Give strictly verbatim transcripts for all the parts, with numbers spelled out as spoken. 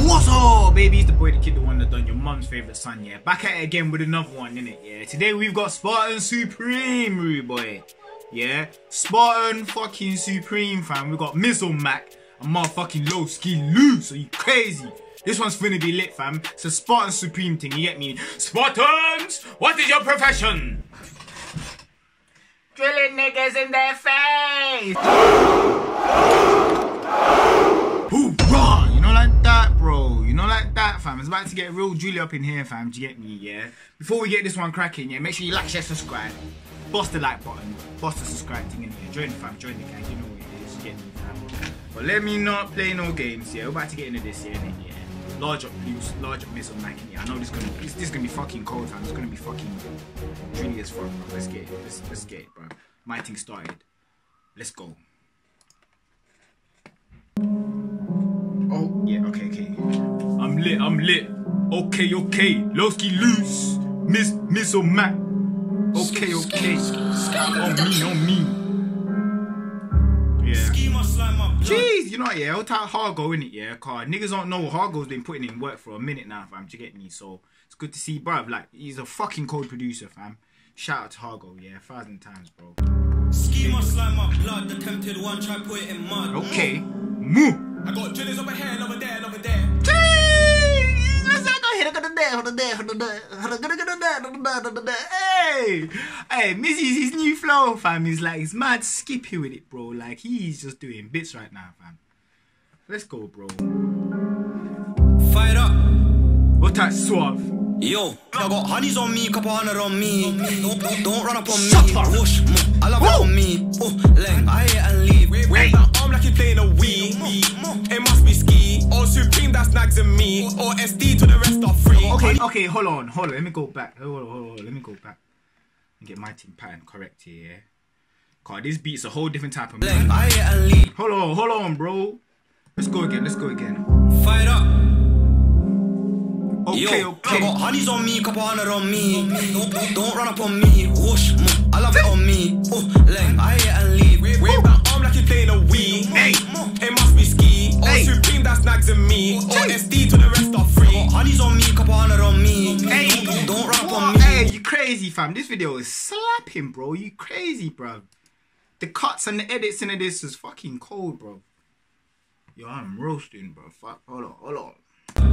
What's up, baby? It's the boy, the kid, the one that done your mum's favourite son, yeah. Back at it again with another one, innit, yeah. Today we've got Spartan Supreme, rude boy. Yeah, Spartan fucking Supreme, fam. We got MizorMac and motherfucking Loski Loose. Are you crazy? This one's finna be lit, fam. It's a Spartan Supreme thing, you get me? Spartans, what is your profession? Drilling niggas in their face. Hoorah! You know like that, bro. You know like that, fam. It's about to get real Julie up in here, fam. Do you get me, yeah? Before we get this one cracking, yeah, make sure you like, share, subscribe. Bust the like button. Bust the subscribe thing in here. Join the fam, join the gang. You know what it is. You get me, fam. But let me not play no games, yeah. We're about to get into this, yeah, innit, yeah. Large up loose, large up MizorMac, yeah. I know this gonna this, this is gonna be fucking cold, fam. It's gonna be fucking Julie as fuck, bro. Let's get it. Let's, let's get it, bro. My thing started. Let's go. Oh, yeah, okay, okay. I'm lit, I'm lit. Okay, okay. Loski Loose. Miz MizorMac. Okay, okay. On me, on me. Yeah. Jeez, you know what, yeah, old type Hargo, innit, yeah? Cause niggas don't know Hargo's been putting in work for a minute now, fam. Do you get me? So it's good to see, bruv. Like, he's a fucking cold producer, fam. Shout out to Hargo, yeah, a thousand times, bro. Schema slime my blood, the tempted one, try put it in mud. Okay. Moo. I got drillers over here and over there and over there. Hey, hey, Mizzy's his new flow, fam. He's like, he's mad skippy with it, bro. Like, he's just doing bits right now, fam. Let's go, bro. Fight up. What that suave? Yo, I got honeys on me, couple hundred on me. Don't, don't, don't run up on Shut me. up. Whoosh, I love it on me. Oh, leng, I hit and leave. Wave that arm like you're playing a Wii. It must be ski. Or Supreme, that's snags in me. Or S D to the rest are free. Okay, okay, hold on, hold on. Let me go back. Hold on, hold on. Let me go back and get my team pattern correct here. Yeah? Cause this beat's a whole different type of leng, I hit and leave. Hold on, hold on, bro. Let's go again. Let's go again. Fight up. Okay, Yo, okay. I got honeys on me, couple hundred on me. Don't, don't, don't run up on me. Whoosh, I love it on me. Oh, leng, I hit and leave. Wave that arm like you're playing a Wii. Hey. It must be ski. Or Hey. Supreme, that's snags in me. Or S D to the rest are free. I got honeys on me, couple hundred on me. Hey, Don't, don't run up what? on me. Hey, you crazy, fam. This video is slapping, bro. You crazy, bro. The cuts and the edits into this is fucking cold, bro. Yo, I'm roasting, bro. Fuck. Hold on, hold on.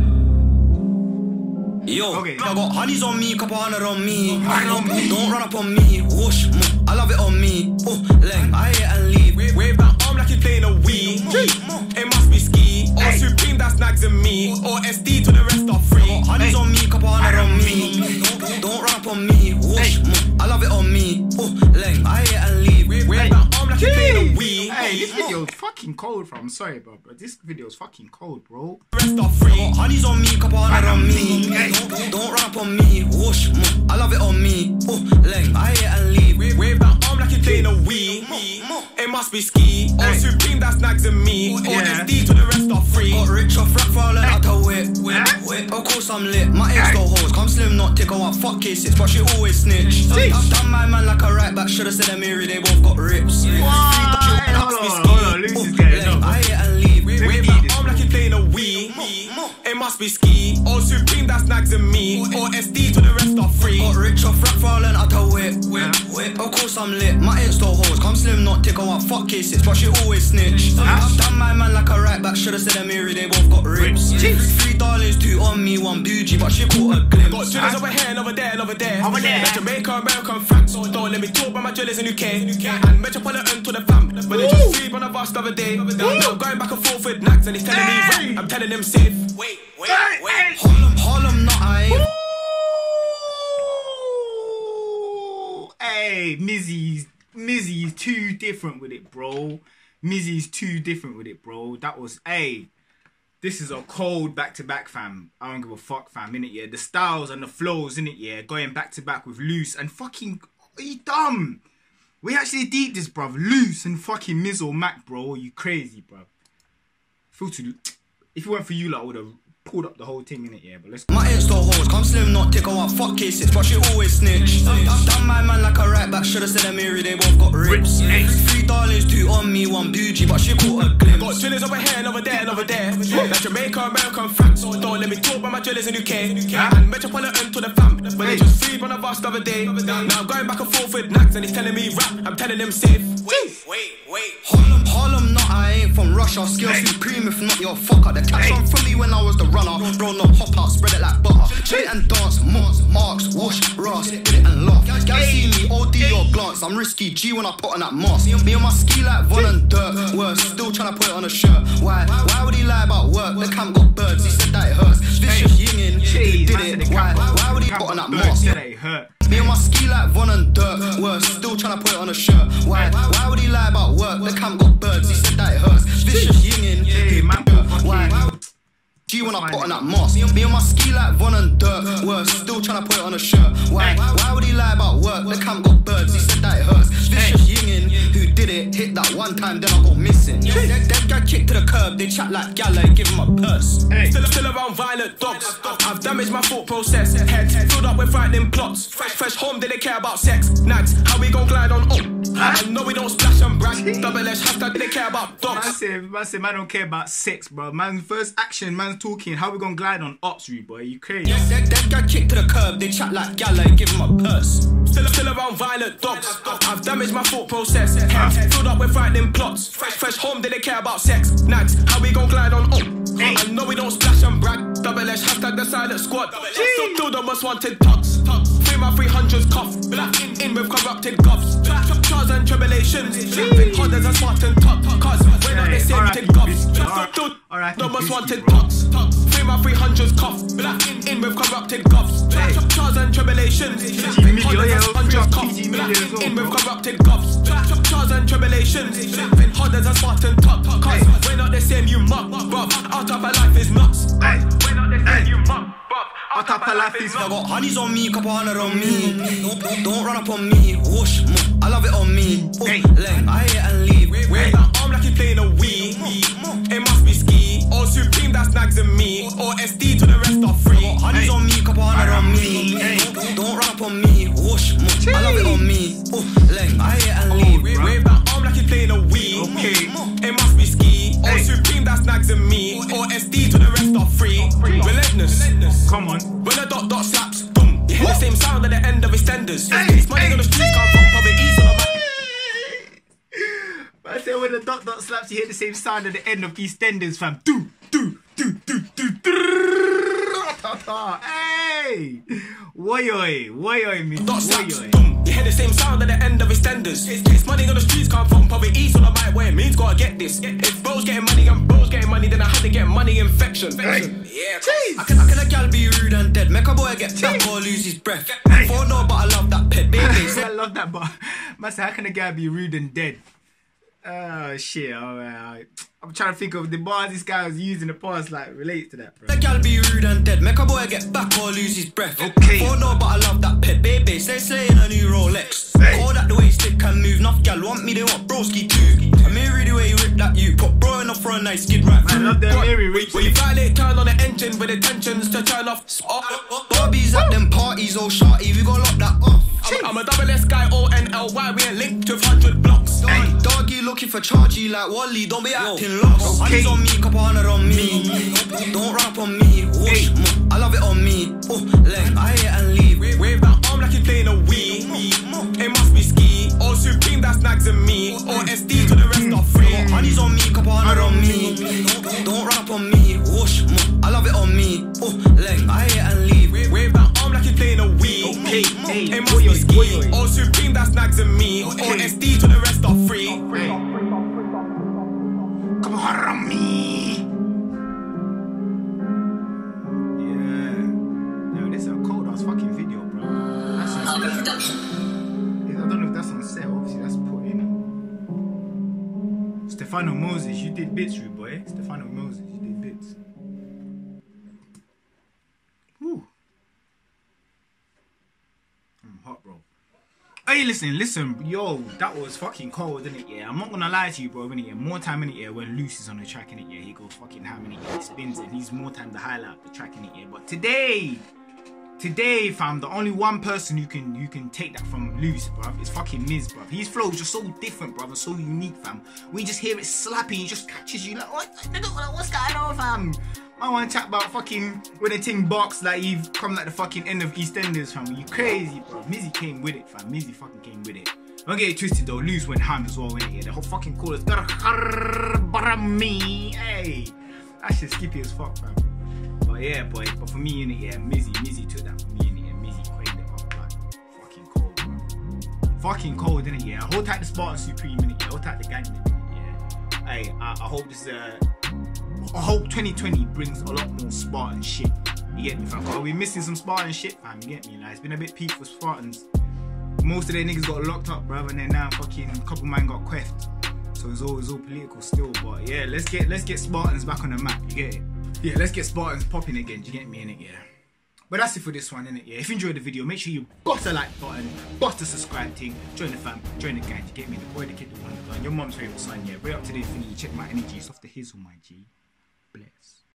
Yo, Okay. I got honeys on me, couple hundred on me. Hundred on me. Don't run up on me. Whoosh, I love it on me. Oh, leng, I hit and leave. Wave that arm like you're playing a Wii. It must be ski. Or Hey. Supreme, that's snags in me. Or S D to the rest are free. I got honeys Hey. on me, couple hundred on Hundred me. on me. Don't, don't run up on me. Whoosh, Hey. I love it on me. Oh, leng, I hit and leave. Wave that arm like you're playing a Wii. Hey, this video is fucking cold, fam. I'm sorry, bro, but this video is fucking cold, bro. Rest are free. I got honeys on me, couple hundred on me. Hey. Don't, don't run up on me. Whoosh, I love it on me. Oh, leng, I hit and leave. Wave that arm like you're playing a Wii. It must be ski. Or Hey. Supreme, that's snags in me. Or Yeah. S D to the rest are free. Got rich off rap falling out to whip. Huh? Whip. Of course I'm lit. My ex Hey. go hoes. Come slim, not tickle up. Fuck K six, but she always snitch. Jeez. I've done my man like a right back. Should've said a Mary, they both got rips. Why? Hold on, hold on. Lucy's Oh, getting leng, up. I hit and leave. me Wave eat that this. arm like you're playing a Wii. It must be ski. Or Supreme, that's snags in me. Or S D to the rest are free. Got rich off rap falling out to whip. Whip, whip. Of course I'm lit. My ex go hoes. Come slim, not tickle up. Fuck K six, but she always snitch. I've done my man like a right back. Should've said a Mary, they both got rips. Jeez. Three darlings, two on me, one bougie, but she caught a glimpse. Got drillers over here and over there and over there. Over there. Like Jamaica, American, France. Don't let me talk about my drillers in U K. And Metropolitan to the fam. But they just sleep on the bus the other day. Now I'm going back and forth with nags and he's telling Hey. me rap. I'm telling him safe. Wait, wait, Hey, wait. hey. Harlem, Harlem, not I. Hey, Mizzy's Mizzy's too different with it, bro. Mizzy's too different with it, bro. That was, hey, this is a cold back-to-back, fam. I don't give a fuck, fam, innit, yeah? The styles and the flows, innit, yeah? Going back-to-back with Loose and fucking, are you dumb? We actually deep this, bruv. Loose and fucking MizorMac, bro. You crazy, bruv. Feel too, if it weren't for you, like, I would have pulled up the whole thing in it, yeah. But let's. My insta hoes come slim, not tick. I want fuck cases, but she always snitch. Done my man like a right back. Shoulda said them Mary, they both got rips. Three darlings, two on me, one bougie, but she caught a glimpse. Got drillers over here and over there and over there. Like Jamaica, American, France. Don't let me talk about my drillers in U K. And Metropolitan to the fam. But they just freed on a bus the other day. Now I'm going back and forth with Nags and he's telling me rap. I'm telling him safe. Wait, wait, wait. Harlem, Harlem, not I ain't from Russia. Skill supreme if not your fucker. The caps on from me when I was the runner. Bro, no hop out, spread it like butter. Chill it and dance, marks, marks, whoosh, ross, hit it and laugh. Guys see me, O D or glance. I'm risky G when I put on that mask. Me and my ski like Von and Dirt. Worse, still trying to put it on a shirt. Why? Why would he lie about work? The camp got birds. He said that it hurts. Vicious yinging, he did it. Why? Why would he put on that mask? Me and my ski like Von and Dirt. Worse, still trying to put it on a shirt. Why? Why would he lie about work? The camp got birds. He said that it hurts. Vicious yinging, he did it. Why? G when I put on that mask. Me and my ski like Von and Dirt. Worse, still trying to put it on a shirt. Why? Why would he lie about work? The camp got birds. He said that it hurts. Vicious yinging, who did it? Hit that one time, then I go missing. That guy kicked to the curb. They chat like gala and give him a purse. Still, still around violent dogs. I've damaged my thought process. Heads filled up with frightening plots. Fresh, fresh home, they care about sex. Nags, how we gon' glide on? Oh, I know we don't splash and brag. Double S hashtag, they care about dogs. Man say, man say, man don't care about sex, bro. Man, first action, man's talking. How we gonna glide on ops, rude boy? You crazy? That, that guy kicked to the curb. They chat like gala and give him a purse. Still, still around violent dogs. I've damaged my thought process. Heads filled up with frightening plots. Fresh, fresh home, they care about sex. Nags, how we gon' glide on? Oh, I know we don't splash and brag. Double S hashtag the silent squad. Still, still the most wanted tucks. Three my three hundreds cuff. In, in with corrupted govs. Trials and tribulations. Hard as a Spartan tuck. Cause we're not the same thing govs. Still, the most wanted tucks. Three my three hundreds cuff. In, in with corrupted govs. Trials and tribulations. Hard as a hundreds cuff. In with corrupted govs. Trials and tribulations. Hard as a Spartan tuck. Cause we're not the same, you muck. Bruv, our type of life is nuts. We're not the same, you muck. Our type of life is nuts. I got honeys on me, couple hundred on me. Don't, don't, don't run up on me. Whoosh, I love it on me. Oh, leng, I hit it and leave. Wave that arm like you're playing a Wii. It must be ski. Or Supreme, that's Nags and me. Or S D to the rest are free. I got honeys on me, couple hundred on me. Don't, don't run up on me. Whoosh, I love it on me. Oh, leng, I hit it and leave. Wave that arm like you're playing a Wii. It must be ski. Or Supreme, that's Nags and me. Or S D to the rest are free. Relentless. Come on. When the dot dot slaps, boom. You hear the same sound at the end of extenders. These money on the streets come from poverty, so I'm I said when the dot dot slaps, you hear the same sound at the end of EastEnders, fam. Do, do, do, do, do, do. Hey! Woyoy, woyoy, me. Dot slaps, boom. You hear the same sound at the end of extenders. These money on the streets come from poverty, so I might wear means gotta get this. If bros getting money and bros getting money, then I had to get money infection. Hey. Yeah, jeez. I can, I can a gal be rude and dead. Make a boy get back or lose his breath. Hey. For no, but I love that pet baby. I love that, but man say, how can a guy be rude and dead? Oh shit, alright. I'm trying to think of the bars this guy was using in the past, like, relate to that, bro. The gal be rude and dead. Make a boy get back or lose his breath. Okay. For no, but I love that pet baby. Say, slay in a new Rolex. Hey. Call that the way stick can move. Enough gal want me, they want broski too. I mean, really, way you rip that you. Put bro enough for a nice skid right. I love that Mary Rich. When you violate, turn on the engine with intentions to turn off. Barbies at them parties, oh shorty, we gon' lock that off. I'm, I'm a double S guy, O N L Y, we ain't linked to one hundred blocks. Hey. Doggy looking for chargy like Wally, don't be acting lost. Okay. Honey's on me, couple hundred on me. Don't, don't run up on me. Whoosh, hey. I love it on me. Oh, leng, I hit it and leave. Wave that arm like you're playing a Wii. It must be ski. Or Supreme, that's Nags and me. Or S D to the rest are free. Honey's on me, couple hundred on me. Don't, don't run up on me. Whoosh, I love it on me. Oh, leng, I hit it and leave. Wave that arm like you're playing a Wii. Okay, hey, it must be ski. Or Supreme, that's Nags and me. Okay. Or S D to the rest are free. Hey. Come on, me. Yeah. Yo, this is a cold ass fucking video, bro. That's on set. I don't know if that's on set. Obviously, that's put in. Stefano Moses, you did bits, rude boy. Stefano Moses, you did bits. Woo. I'm hot, bro. Hey. hey, listen, listen, yo, that was fucking cold, innit? Yeah, I'm not gonna lie to you, bro, innit? Yeah, more time in it, yeah, when Loose is on the track, innit? Yeah, he goes fucking how many, yeah, he spins it, he's more time to highlight the track, innit? Yeah, but today, today, fam, the only one person who can you can take that from Loose, bruv, is fucking Miz, bruv. His flow is just so different, bruv, and so unique, fam. We just hear it slapping, he just catches you like, what? What's going on, fam? I want to chat about fucking when the ting box like you've come like the fucking end of EastEnders, fam. You crazy, bro. Mizzy came with it, fam. Mizzy fucking came with it. Don't get it twisted though. Loose went ham as well, innit? Yeah, the whole fucking chorus. Me, hey, that shit skippy as fuck, fam. But yeah, boy. But for me, innit? Yeah, Mizzy, Mizzy took that for me, innit? Yeah, Mizzy quained it up, like fucking cold, bro. Fucking cold, innit? Yeah. Hold tight the Spartan Supreme, innit? Yeah. Hold tight the gang, innit? Yeah. Hey, I, I hope this uh. I hope twenty twenty brings a lot more Spartan shit. You get me, fam? Are we missing some Spartan shit, fam? You get me? Like, it's been a bit peak for Spartans. Most of their niggas got locked up, bruv, and then now fucking a couple man got queffed. So it's all it's all political still. But yeah, let's get let's get Spartans back on the map. You get it? Yeah, let's get Spartans popping again. Do you get me, innit? Yeah. But that's it for this one, innit? Yeah. If you enjoyed the video, make sure you bust a like button, bust a subscribe thing, join the fam, join the gang. You get me? The boy, the kid, the one, the gun. Your mom's favorite son. Yeah. Right up to the infinity. Check my energy. It's off the hizzle, my G. Bless.